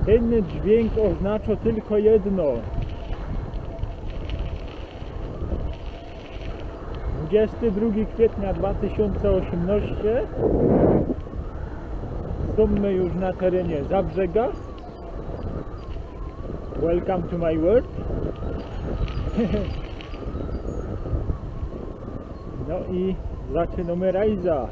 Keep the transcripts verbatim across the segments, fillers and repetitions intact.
Ten dźwięk oznacza tylko jedno. dwudziestego drugiego kwietnia dwa tysiące osiemnastego jesteśmy już na terenie Zabrzega. Welcome to my world. No i zaczynamy rajza.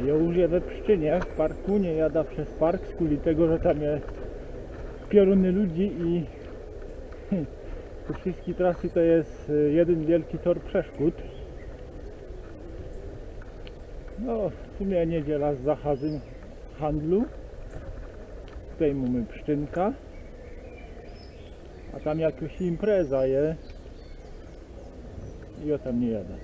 Ja już je we Pszczynie, w parku, nie jada przez park z kuli tego, że tam jest pioruny ludzi i te wszystkie trasy to jest jeden wielki tor przeszkód. No, w sumie niedziela z zakazem handlu. Tutaj mamy Pszczynka, a tam jakaś impreza jest i ja tam nie jadę.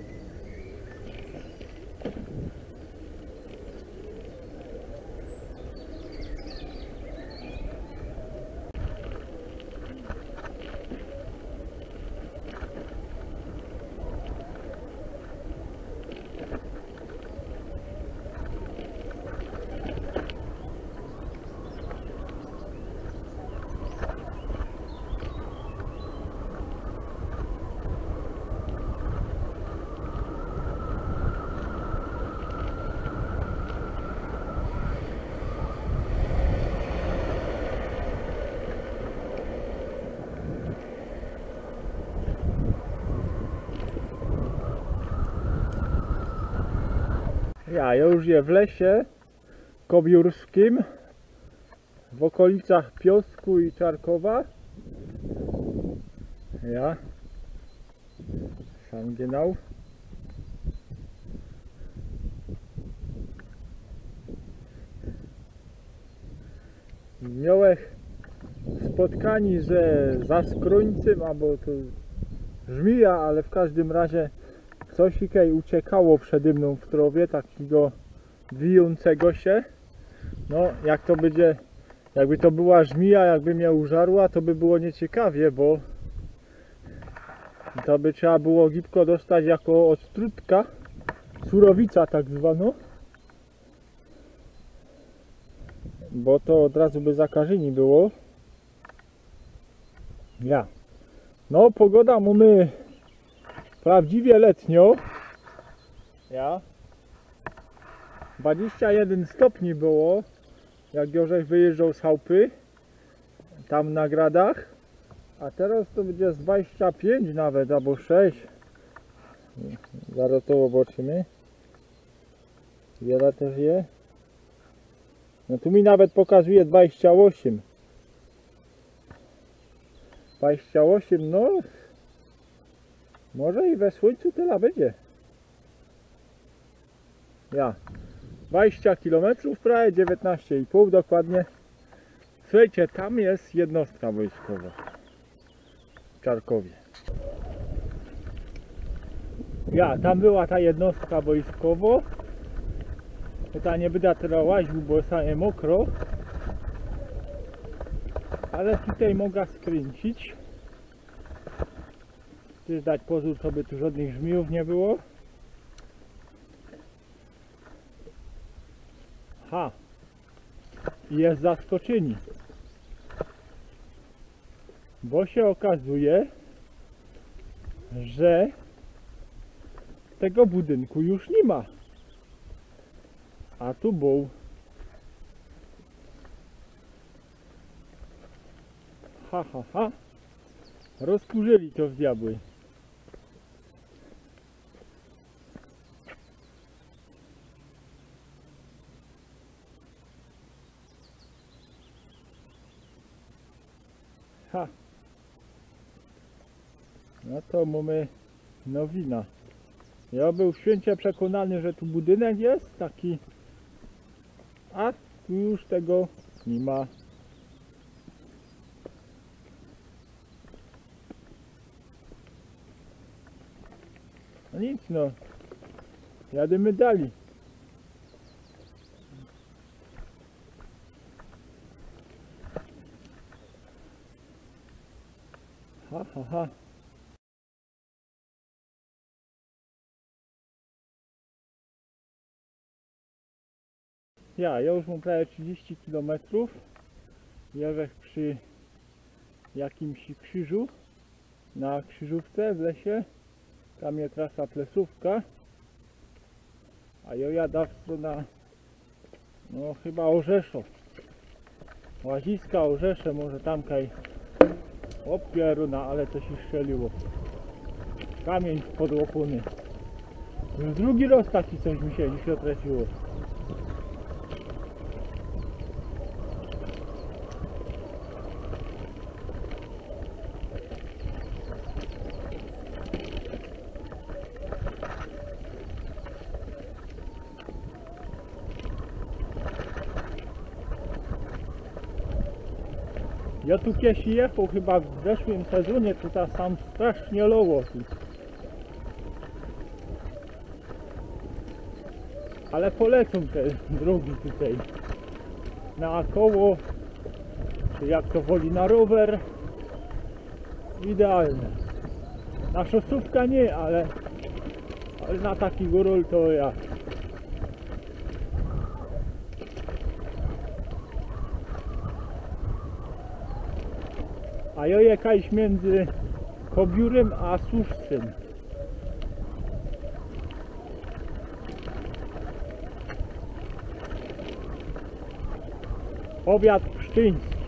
Ja, ja już je w lesie kobiórskim, w okolicach Piosku i Czarkowa. Ja, sam genau. Miałem spotkanie ze zaskrońcem, albo to żmija, ale w każdym razie coś ikej uciekało przede mną w trowie, takiego wijącego się. No, jak to będzie, jakby to była żmija, jakby mnie użarła, to by było nieciekawie, bo to by trzeba było gipko dostać jako odtrutka, surowica tak zwana, bo to od razu by zakażeni było. Ja. No, pogoda mamy prawdziwie letnio. Ja. dwadzieścia jeden stopni było, jak Jorzech wyjeżdżał z chałupy, tam na gradach, a teraz to będzie z dwadzieścia pięć nawet, albo sześć. Zaraz to zobaczymy. Wiele też je. No tu mi nawet pokazuje dwadzieścia osiem. dwadzieścia osiem, no może i we słońcu tyle będzie. Ja. dwadzieścia kilometrów, prawie dziewiętnaście i pół dokładnie. Słuchajcie, tam jest jednostka wojskowa w Czarkowie. Ja, tam była ta jednostka wojskowa. Ja nie będę teraz łaził, bo jest mokro. Ale tutaj mogę skręcić. Chcesz dać pozór, to by tu żadnych żmijów nie było. Ha! I jest zaskoczeni. Bo się okazuje, że tego budynku już nie ma. A tu był. Ha, ha, ha. Rozkurzyli to w diabły. Ha. No to mamy nowina. Ja był święcie przekonany, że tu budynek jest taki, a tu już tego nie ma. No nic, no, jadymy dalej. Ha, ha, ha. Ja, ja już mam prawie trzydzieści kilometrów. Jeżdżę przy jakimś krzyżu, na krzyżówce w lesie. Tam jest trasa Plesówka. A ja jadę w stronę, no chyba Orzeszów. Łaziska, Orzesze, może tamkaj. O pieruna, ale to się strzeliło. Kamień spod łopony. Już drugi raz taki coś mi się dzisiaj trafiło. Ja tu kiedyś jechał chyba w zeszłym sezonie, to ta sam strasznie loło tu. Ale polecą te drogi tutaj. Na koło, czy jak to woli, na rower. Idealne. Na szosówka nie, ale, ale na taki górol to ja. A ja jakaś między Kobiórem a Służcem. Powiat pszczyński.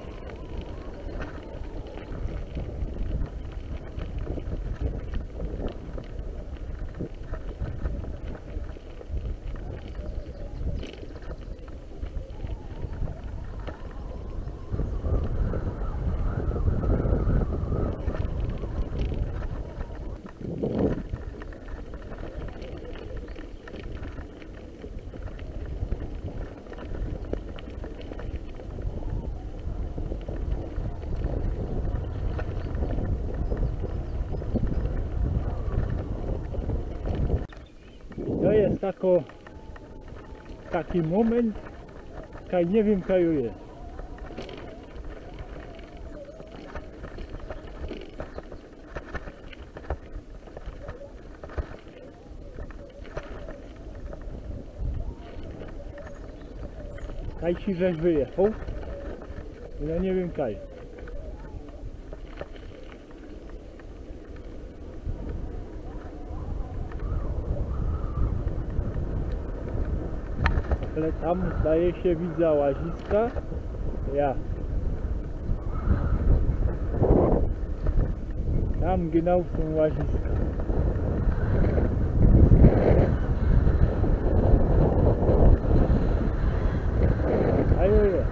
To jest tako, taki moment, kaj nie wiem, kaj jest. Kaj ci żeś wyjechał? Ja nie wiem kaj. Ale tam zdaje się widzę łaziska. Ja. Tam genau są łaziska. Ajoje.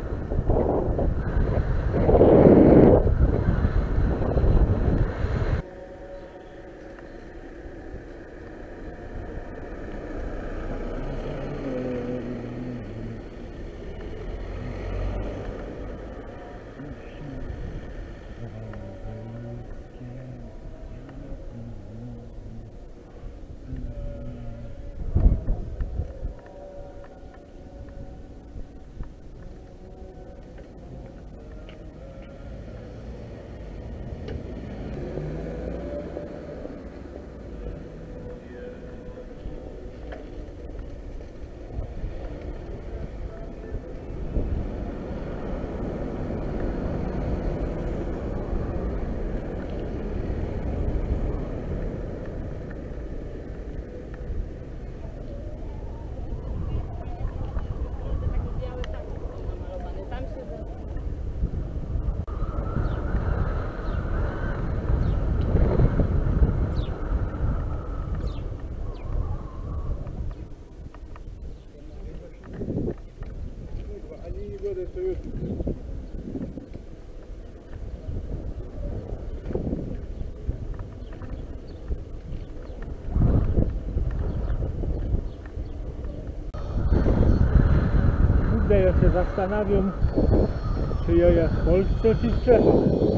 Kurde, ja się zastanawiam, czy ja jest w Polsce, czy w Czechach.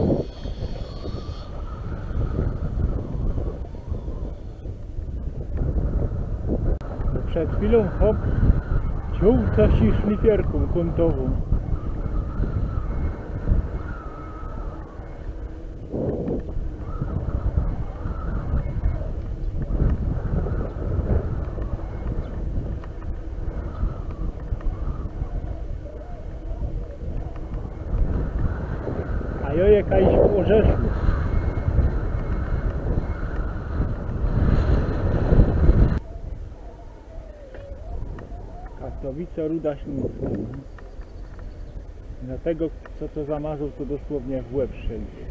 Bo przed chwilą hop, ciął coś szlifierką kątową. A ja jakaś w Orzeszu. Katowice, Ruda Śląska. Dlatego, co to zamazał, to dosłownie w łeb wszędzie.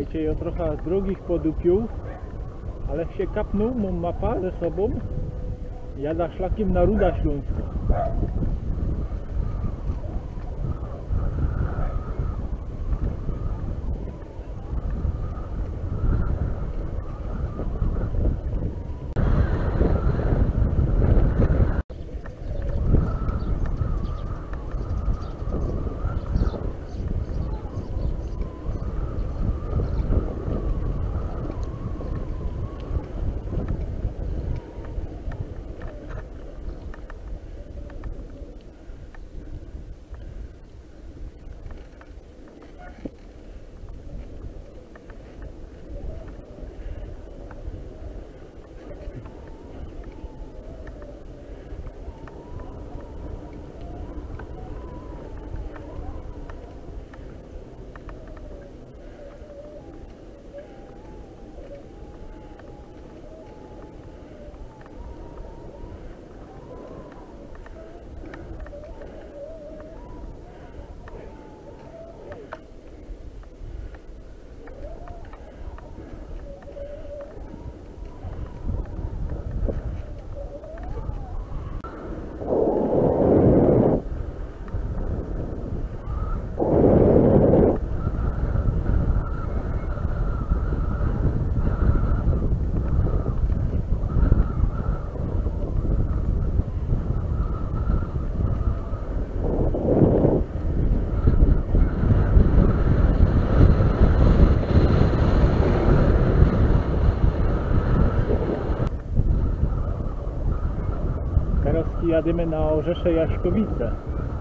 Wiecie, ja trochę drugich podupił, ale się kapnął, mam mapa ze sobą. Jada szlakiem na Ruda Śląska. Teraz jadymy na Orzesze Jaśkowice.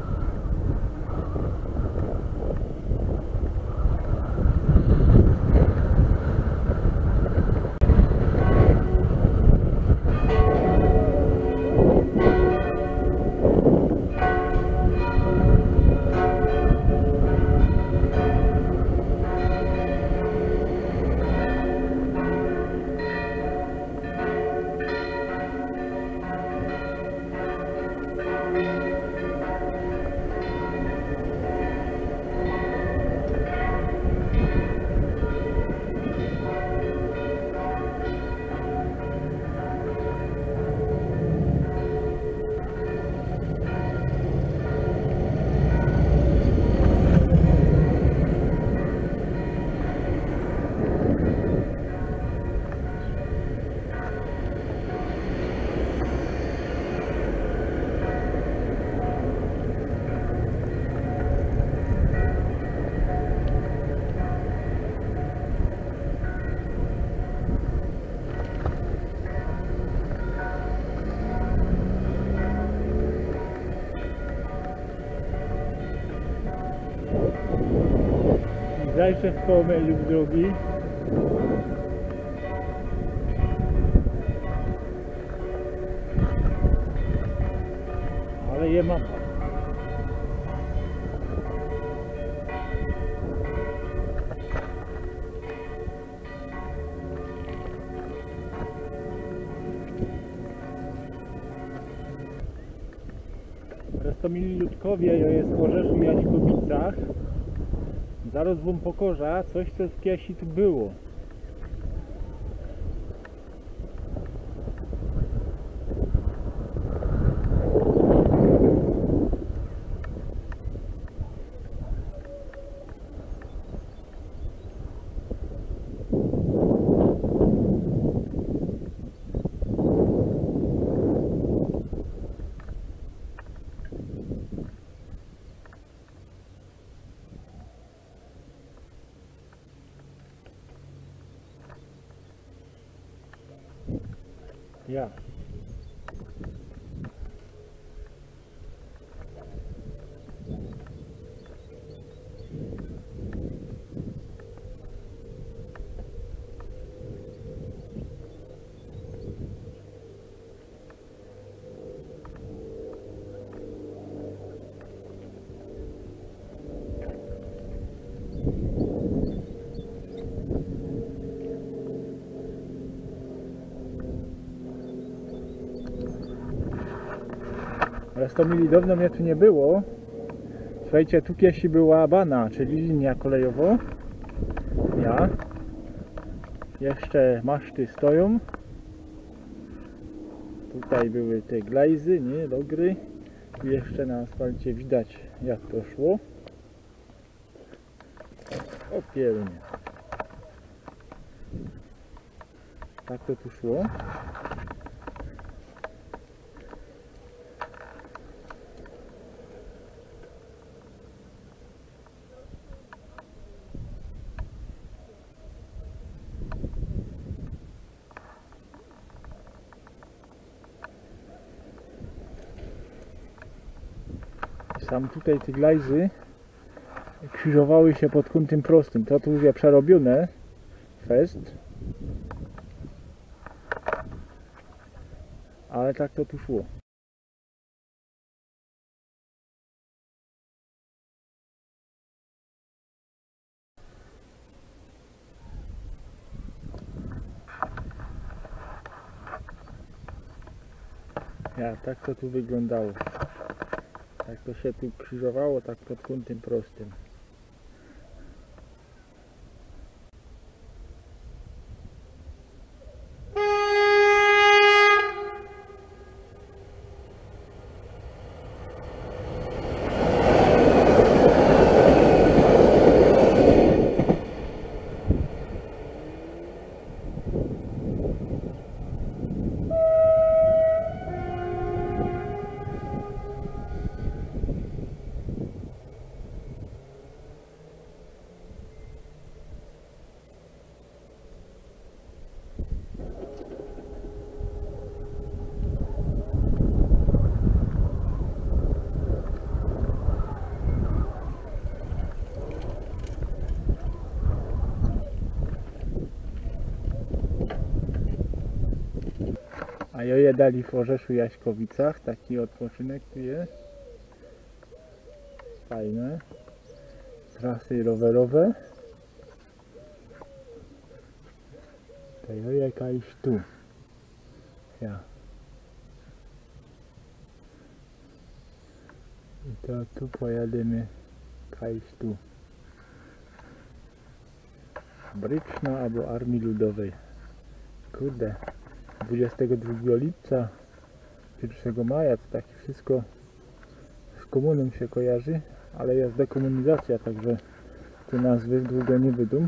Zajrzę w pomylił drogi. Ale je mapa. Restomili Ludkowie, ja jest w Orzeszu Jaśkowicach. Zaraz wam pokorza coś, co kiedyś tu było. Ja. sto mili dawno mnie tu nie było. Słuchajcie, tu kiedyś była Bana, czyli linia kolejowa. Ja. Jeszcze maszty stoją. Tutaj były te glajzy, nie, dogry. I jeszcze na asfalcie widać, jak to szło. Opielnie. Tak to tu szło. Sam tutaj te glajzy krzyżowały się pod kątem prostym. To tu już jest przerobione fest, ale tak to tu szło. Ja, tak to tu wyglądało. Tak to się tu krzyżowało, tak pod kątem prostym. A joje dali w Orzeszu Jaśkowicach, taki odpoczynek tu jest. Fajne. Trasy rowerowe. To joje jakaś tu. Ja. I to tu pojedziemy kajś tu. Bryczna albo Armii Ludowej. Kurde. dwudziestego drugiego lipca, pierwszego maja, to tak wszystko z komuną się kojarzy, ale jest dekomunizacja, także te nazwy długo nie wyjdą.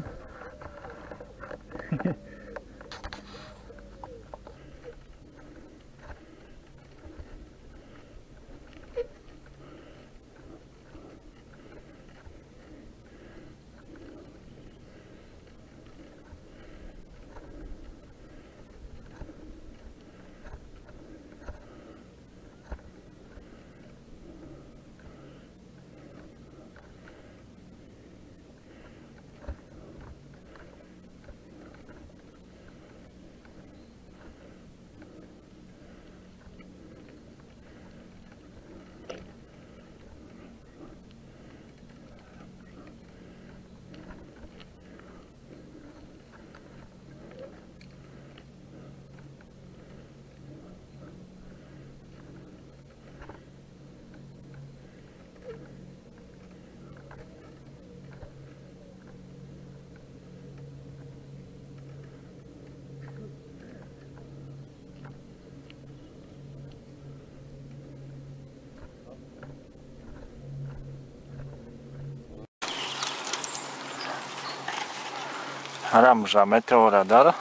Ramża, meteoradar.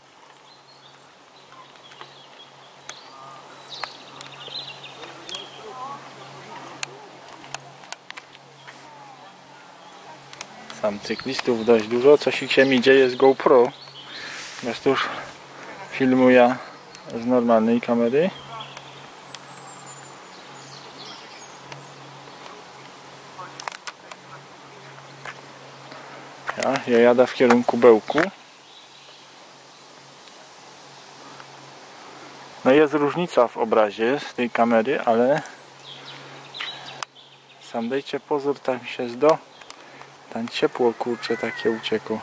Sam cyklistów dość dużo, coś się mi dzieje z GoPro. Jest już filmuję z normalnej kamery. Ja, ja jadę w kierunku Bełku. No jest różnica w obrazie z tej kamery, ale sam dajcie pozór, tam się zdo. Tam ciepło, kurcze, takie uciekło.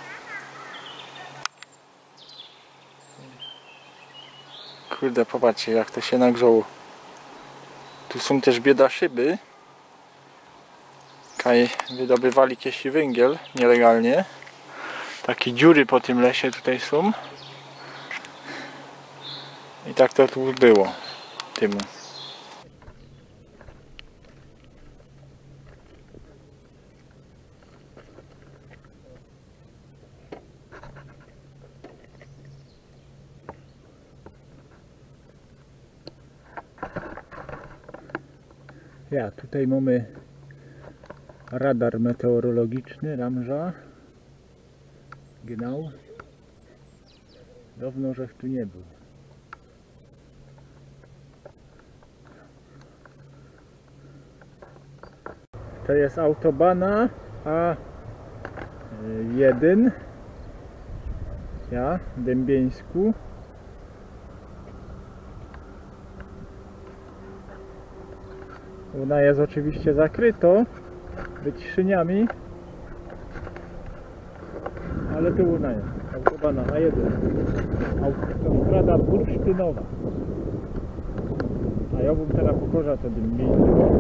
Kurde, popatrzcie, jak to się nagrzało. Tu są też bieda szyby. Kaj wydobywali kiedyś węgiel nielegalnie. Takie dziury po tym lesie tutaj są. I tak to tu było. Tym. Ja, tutaj mamy radar meteorologiczny Ramża. Genau. Dawno żech tu nie był. To jest autobana A jeden. Ja, w Dębieńsku. Ona jest oczywiście zakryto wyciszyniami, ale tu ona jest. Autobana A jeden. Autostrada bursztynowa. A ja bym teraz pokorza to Dębieńsko.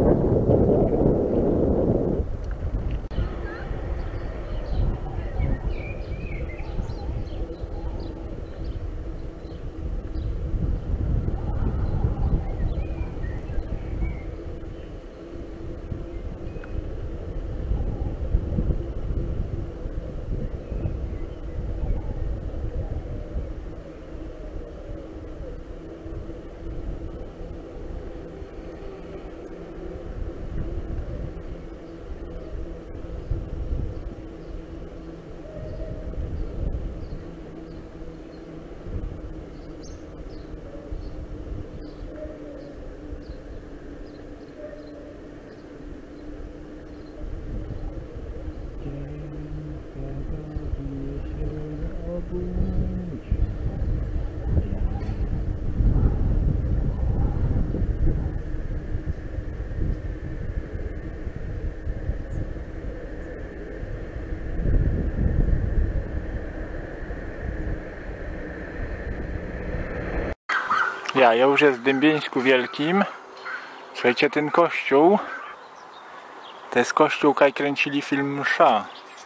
Ja, ja już jest w Dębieńsku Wielkim. Słuchajcie, ten kościół to jest kościół, kaj kręcili film Msza.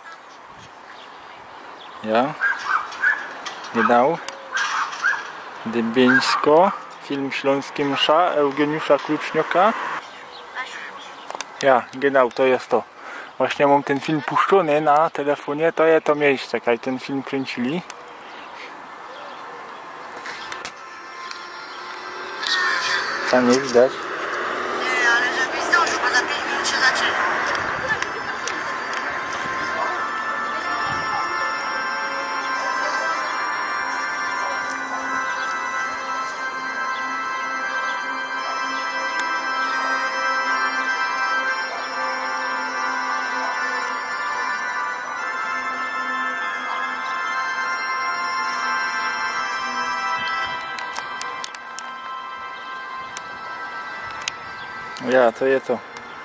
Ja. Genau. Dębieńsko. Film śląski Msza Eugeniusza Klucznioka. Ja, genau, to jest to. Właśnie mam ten film puszczony na telefonie, to jest to miejsce, kaj ten film kręcili. Tam nie widać. Nie, ale żebyś zdążył, bo za pięć minut się zaczyna. Ja, to jest to.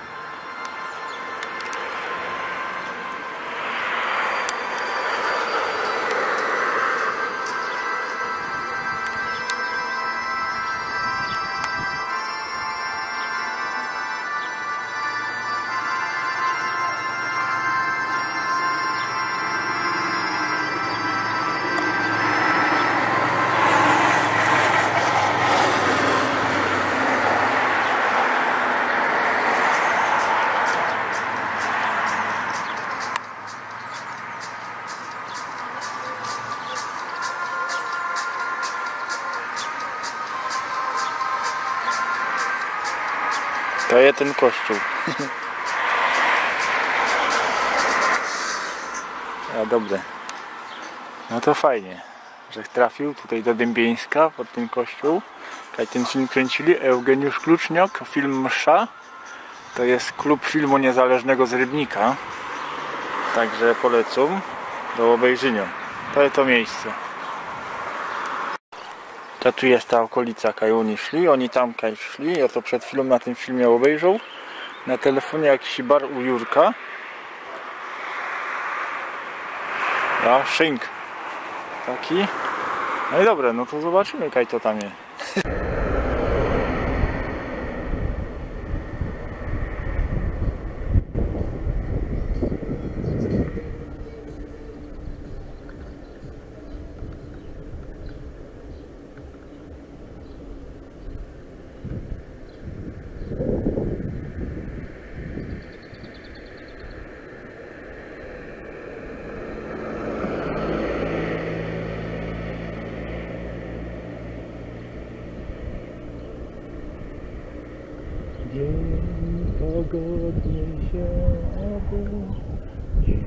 To jest ten kościół. A dobre. No to fajnie, że trafił tutaj do Dębieńska pod ten kościół. Kaj ten film kręcili Eugeniusz Kluczniok, film Msza. To jest klub filmu niezależnego z Rybnika. Także polecam do obejrzenia. To jest to miejsce. To tu jest ta okolica, kaj oni szli, oni tam kaj szli, ja to przed chwilą na tym filmie obejrzał. Na telefonie jakiś bar u Jurka. Ja, szynk. Taki. No i dobra, no to zobaczymy, kaj to tam jest. pogodnie się obudzi.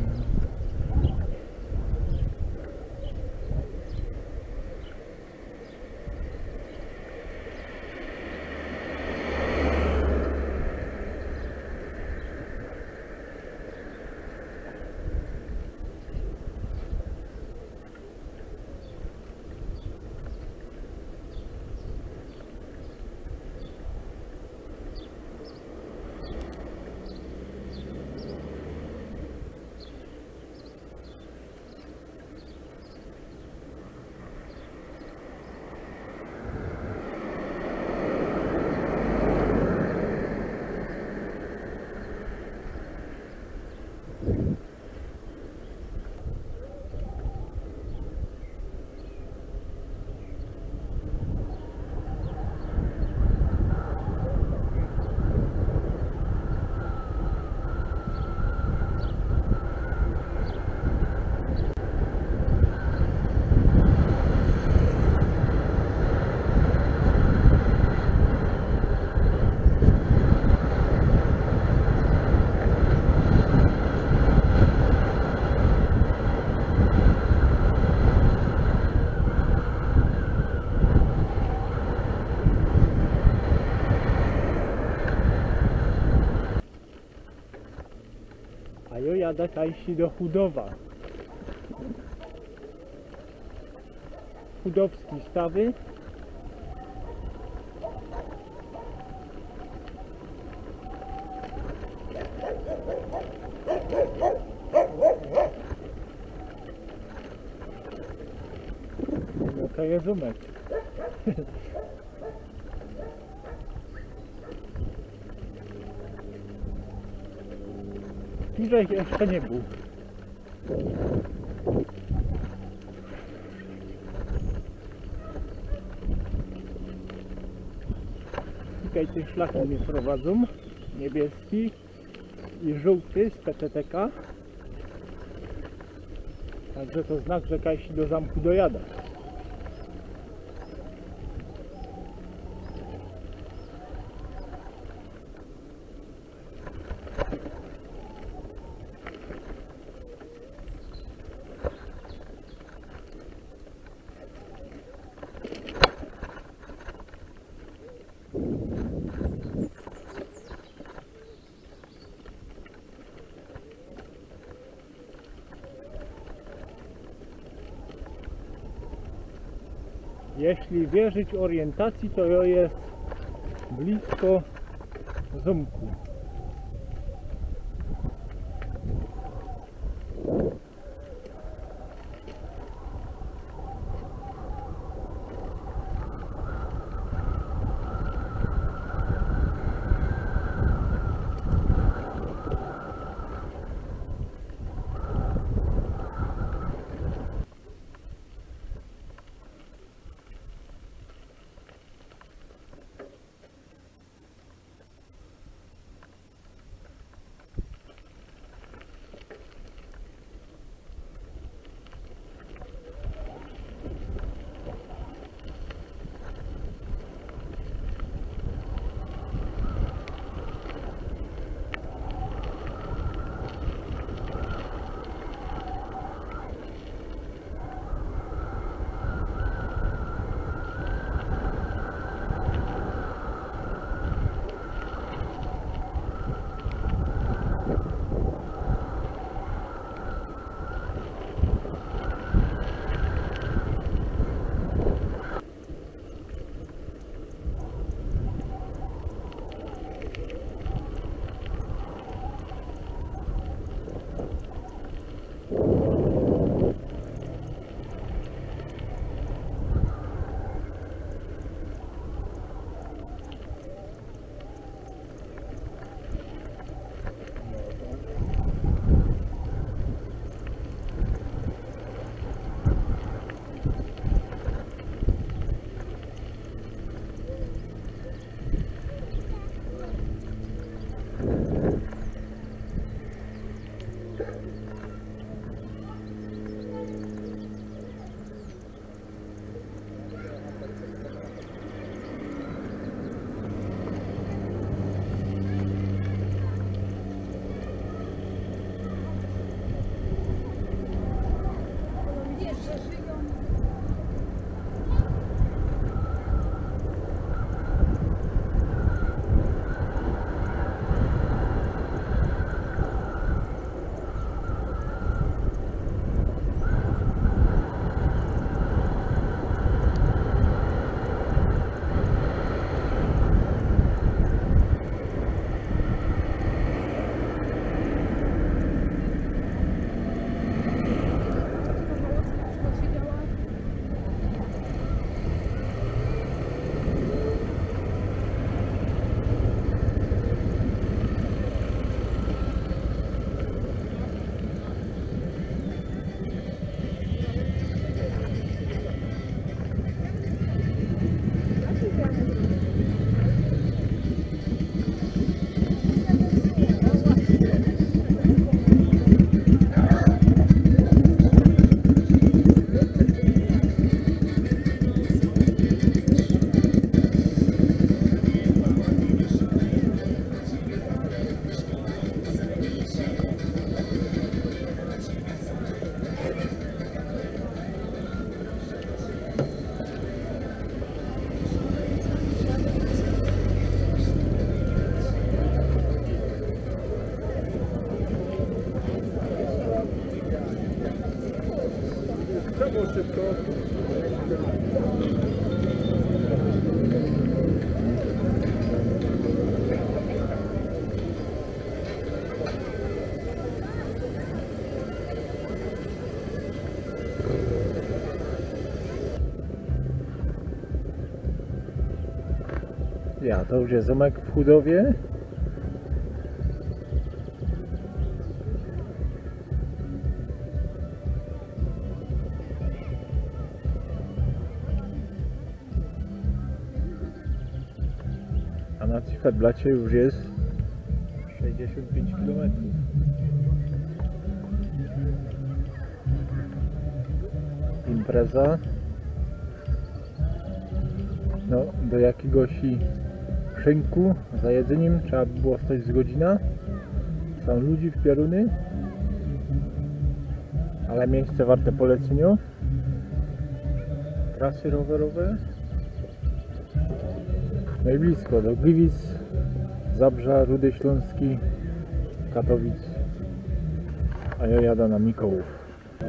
A jo jadę tajsi do Chudowa. Chudowski stawy. Jaka jezumek. Tutaj jeszcze nie był. Tutaj tym szlakiem mnie prowadzą. Niebieski i żółty z P T T K. Także to znak, że Kajsi do zamku dojada. Jeśli wierzyć orientacji, to jest blisko zamku. szybko, szybko. Ja, to już jest zamek w Chudowie. A na Cyferblacie już jest sześćdziesiąt pięć kilometrów. Impreza. No, do jakiegoś szynku za jedzeniem trzeba by było stać z godzina. Są ludzi w pioruny, ale miejsce warte polecenia. Trasy rowerowe. No i blisko do Gliwic, Zabrza, Rudy Śląski, Katowic, a ja jadę na Mikołów.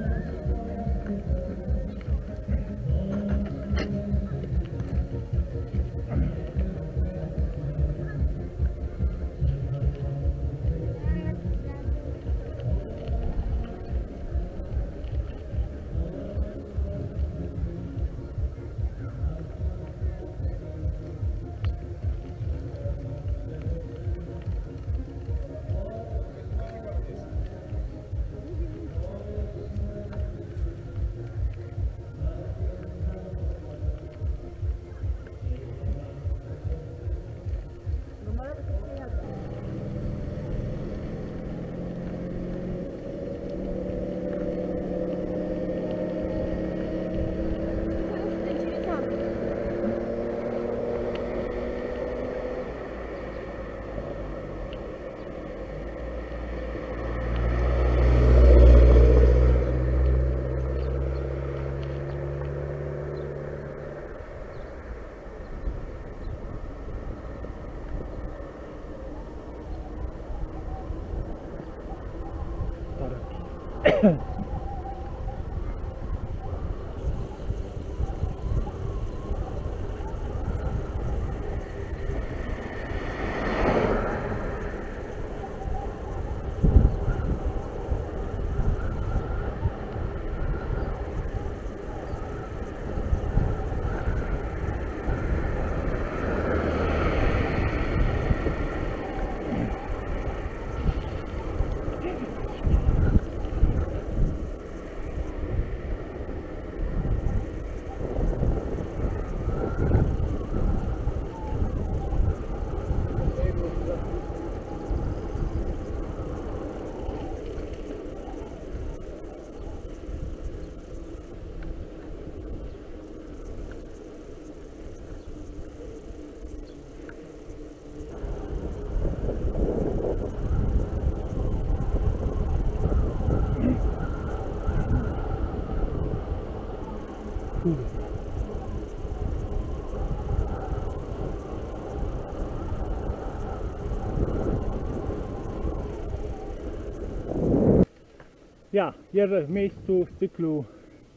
Ja jeżdżę w miejscu z cyklu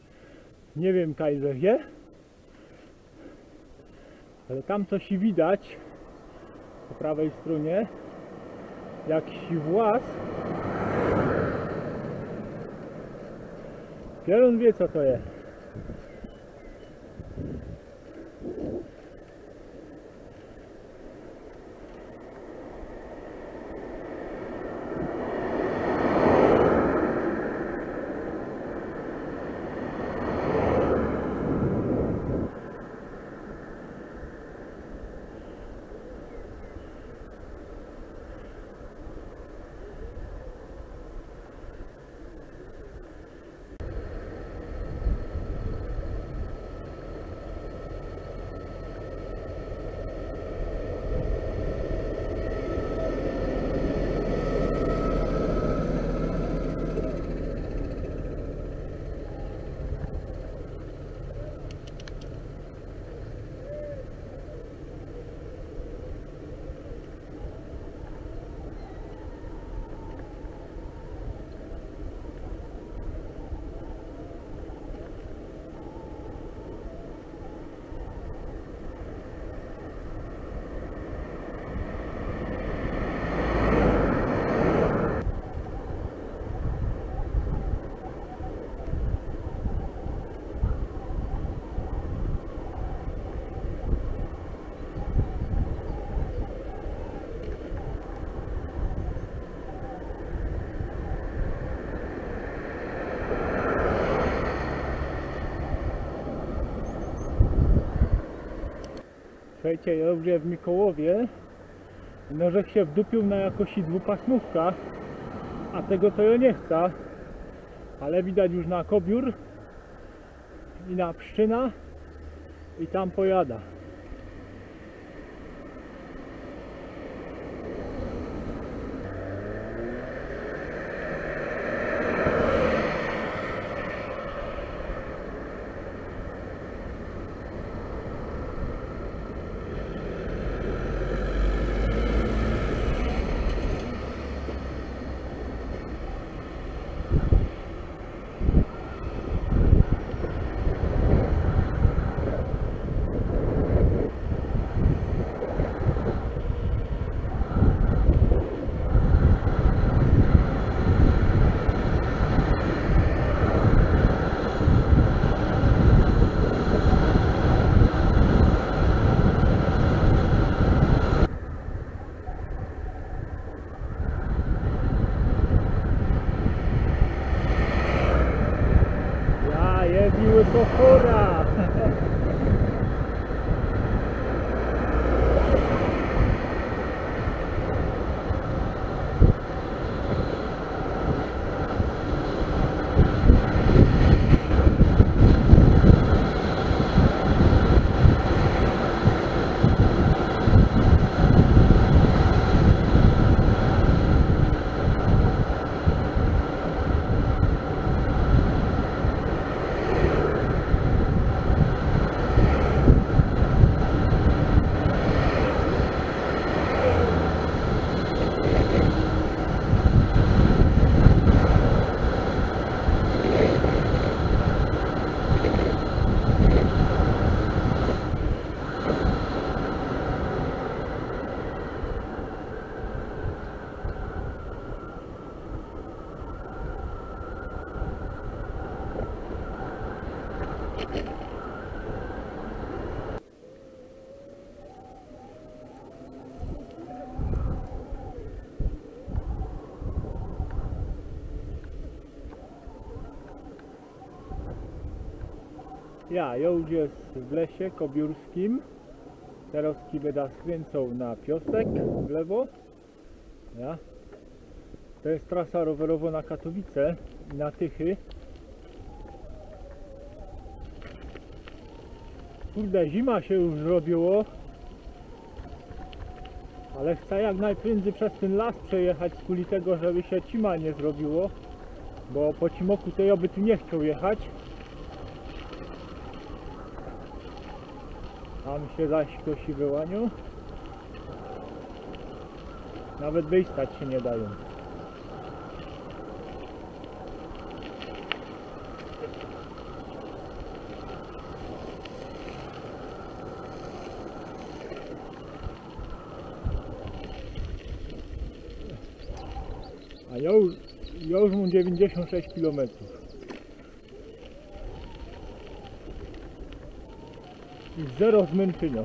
nie wiem kajże gdzie, ale tam coś widać po prawej stronie jakiś włas. Pierun wie co to jest. słuchajcie, ja już w Mikołowie, no że się wdupił na jakoś dwupasmówka, a tego to ja nie chcę, ale widać już na Kobiór i na Pszczyna i tam pojada. Jest miły Sochora! Ja, ja już jest w lesie kobiórskim. Teraz będę skręcał na Piosek w lewo. Ja. To jest trasa rowerowa na Katowice i na Tychy. Kurde, zima się już zrobiło, ale chcę jak najprędzej przez ten las przejechać z kuli tego, żeby się cima nie zrobiło, bo po cimoku to ja by tu nie chciał jechać. Tam się zaś kosi wyłaniu. Nawet wyjść stać się nie dają. A ja już, ja już mam dziewięćdziesiąt sześć kilometrów. I zero zmęczenia.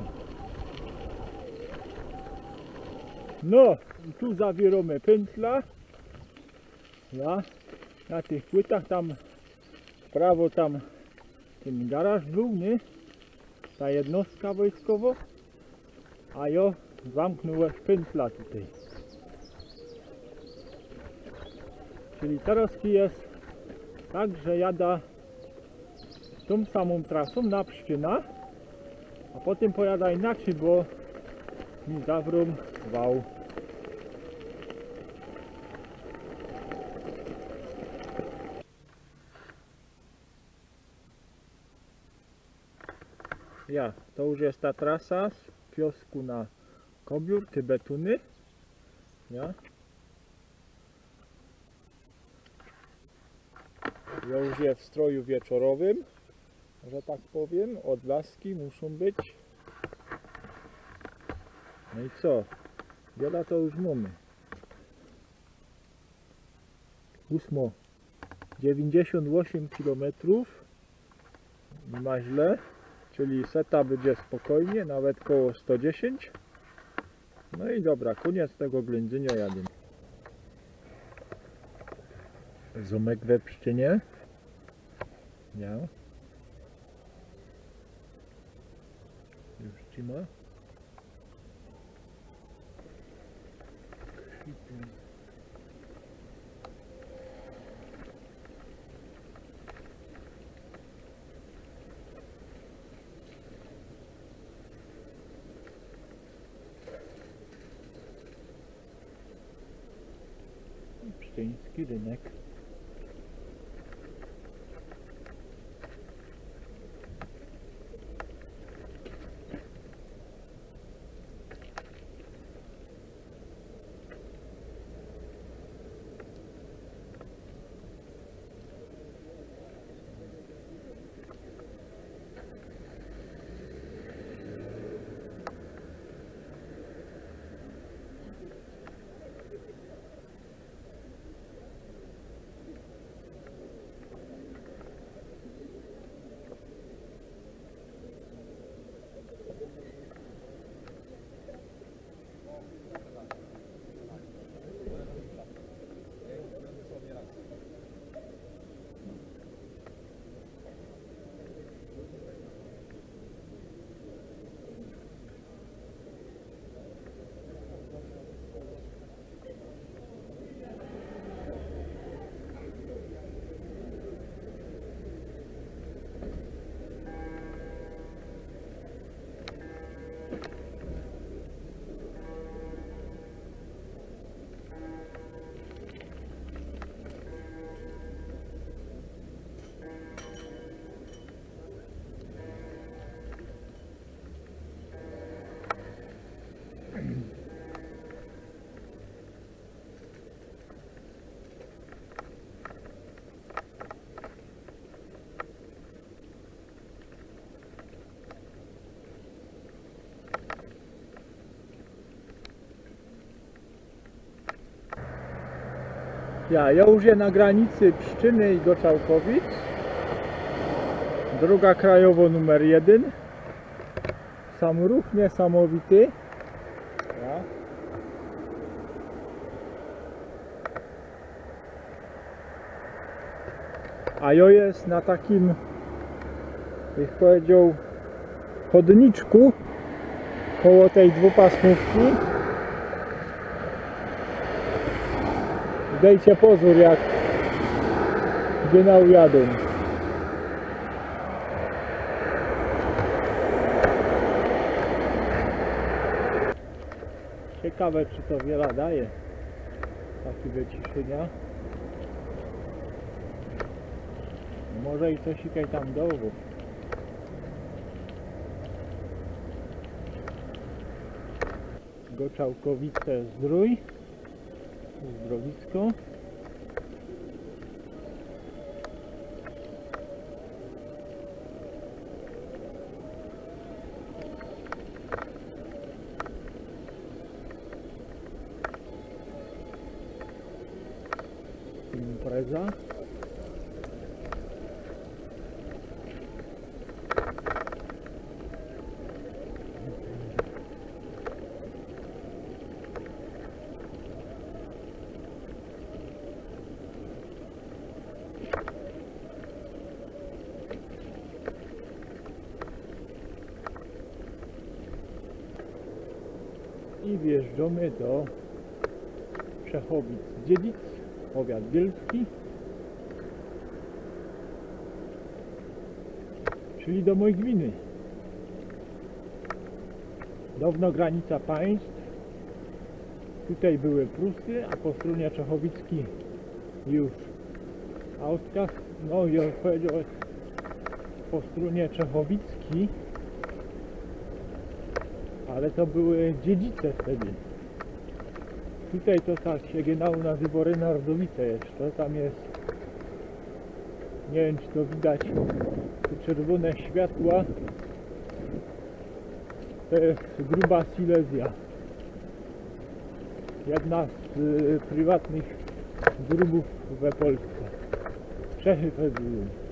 No i tu zawieramy pętla. Ja na tych płytach tam w prawo tam ten garaż był, nie? Ta jednostka wojskowa. A ja zamknąłem pętla tutaj. Czyli teraz jest tak, że jada tą samą trasą na Pszczyna, a potem pojada inaczej, bo mi zawrą wał. Ja, to już jest ta trasa z Piosku na Kobiór, te betuny. Ja. Ja już jest w stroju wieczorowym, że tak powiem, odblaski muszą być. No i co? Wiele to już mamy. Ósmo. dziewięćdziesiąt osiem kilometrów. Nie ma źle. Czyli seta będzie spokojnie, nawet koło sto dziesięć. No i dobra, koniec tego ględzenia jadę. Zumek we Pszczynie. Ja. Już ci ma. Cieszyński rynek. Ja, ja już je na granicy Pszczyny i Goczałkowic. Droga krajowo numer jeden. Sam ruch niesamowity. Ja. A jo jest na takim, jak powiedział, chodniczku koło tej dwupasmówki. Dajcie pozór, jak genau jadą. Ciekawe, czy to wiele daje, taki wyciszenia. Może i coś ikaj tam dołu. Goczałkowice Zdrój. Zdrowisko. Impreza. I wjeżdżamy do Czechowic-Dziedzic, powiat bielski, czyli do mojej gminy. Dawno granica państw. Tutaj były Prusy, a po stronie czechowickiej już Austria. No i powiedział, po stronie czechowickiej, ale to były dziedzice wtedy. Tutaj to tak się genau nazywa Renardowice jeszcze. Tam jest, nie wiem czy to widać, te czerwone światła. To jest Gruba Silesia. Jedna z y, prywatnych grubów we Polsce. Czechy wtedy były.